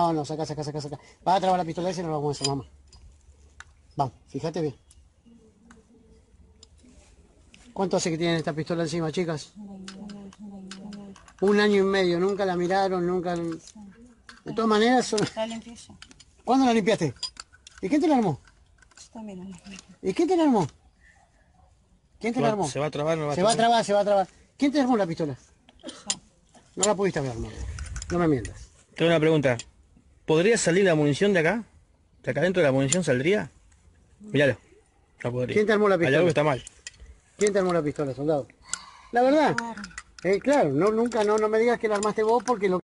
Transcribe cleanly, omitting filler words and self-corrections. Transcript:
No, no, saca. Va a trabar la pistola esa y no la vamos a hacer, mamá. Vamos, fíjate bien. ¿Cuánto hace que tienen esta pistola encima, chicas? 1 año y medio, nunca la miraron, nunca... De todas maneras son... La limpié yo. ¿Cuándo la limpiaste? ¿Y quién te la armó? Yo también la limpié. ¿Y quién te la armó? ¿Quién te la armó? ¿Se va a trabar o no va a Se va a trabar? trabar, se va a trabar. ¿Quién te armó la pistola? Yo. No la pudiste haber armado. No me mientas. Tengo una pregunta. ¿Podría salir la munición de acá? ¿De acá dentro de la munición saldría? Míralo. No podría. ¿Quién te armó la Hay pistola? algo que está mal. ¿Quién te armó la pistola, soldado? La verdad. Claro, no, nunca, no me digas que la armaste vos porque lo